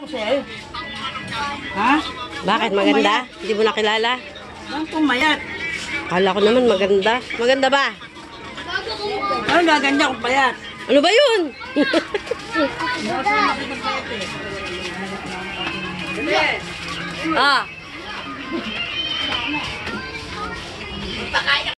Sel. Ha? Bakit? Maganda? Hindi mo nakilala? Ang pumayat. Kala ko naman maganda. Maganda ba? Ano gaganda kung payat? Ano ba yun? Ah.